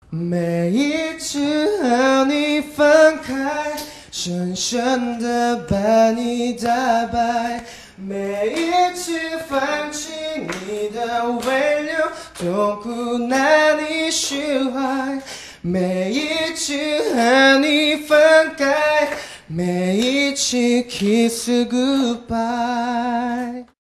每一次和你分开，深深的把你打败。每一次放弃你的挽留，痛苦难以释怀。每一次和你分开，每一次 kiss goodbye。